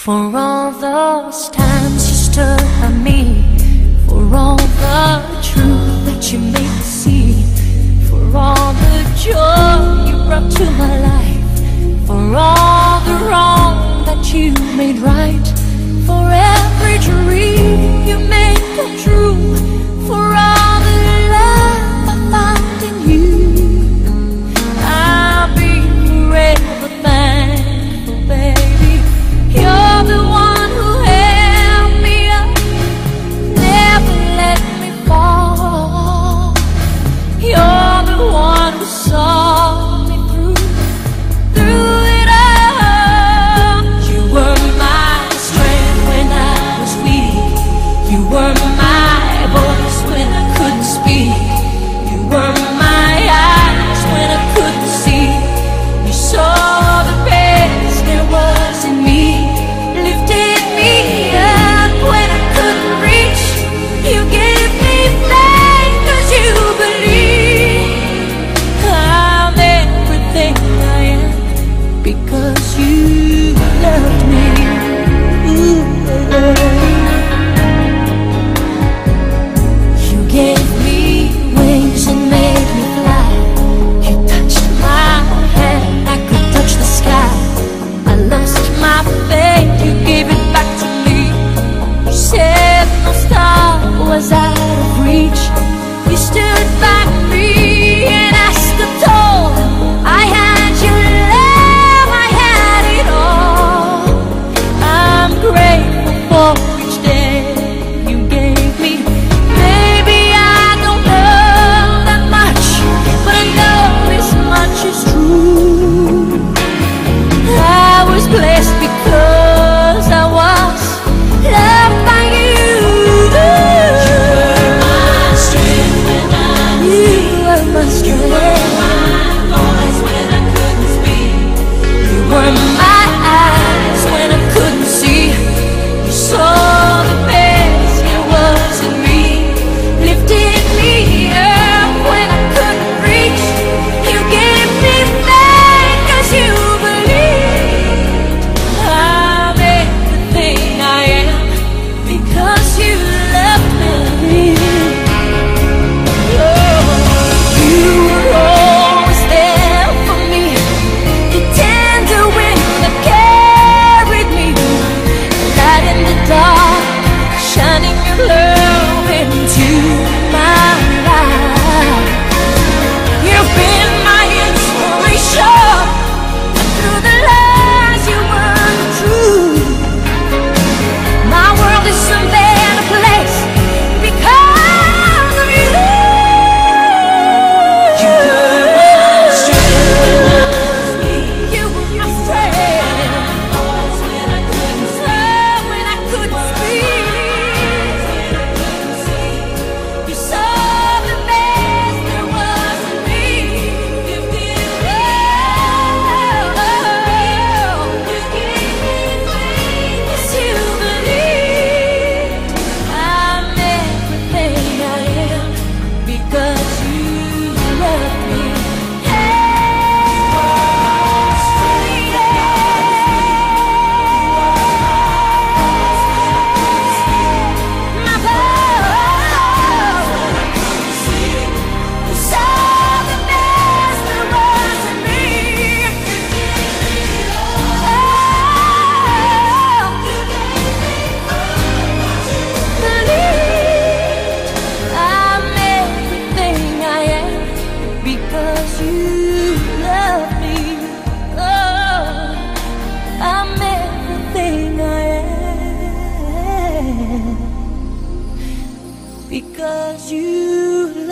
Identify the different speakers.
Speaker 1: For all those times you stood by me, for all the truth that you made me see, for all the joy you brought to my life, for all the wrong that you made right, for every dream you made come true, for all the love I found in you, I'll be forever thankful, baby. You're the one who held me up, never let me fall. You're the one who saw me through it all. You were my strength when I was weak. You were my voice when I couldn't speak. You were my eyes when I couldn't see. You saw the best there was in me, lifted me up when I couldn't reach. You gave me faith 'cause you believe I'm everything I am because you loved me. Ooh, you gave me wings and made me fly. You touched my hand, I could touch the sky. I lost my faith, you gave it back to me. You said no star was out of reach. You stood by me and I stood tall. I had your love, I had it all. I'm grateful for each day you gave me. Maybe I don't know that much, but I know this much is true. I was blessed because I was loved by you. You were my strength when I was weak. You were my voice when I couldn't speak. You were my eyes when I couldn't see. You saw the best there was in me, lifted me up when I couldn't reach. You gave me faith 'cause you believed I'm everything I am because you loved me. You were always there for me, the tender wind that carried me, light in the dark, shining your love into my life. You've been my inspiration through the lies you weren't true. My world is a better place because of you. You were my strength when I was weak. You were my strength when I couldn't speak. You saw the best there was in me. You did well. You gave me faith 'cause you believed I'm everything I am because you loved me. My love, you saw the best there was in me. Believed I'm everything I am because you love me. Oh, I'm everything I am because you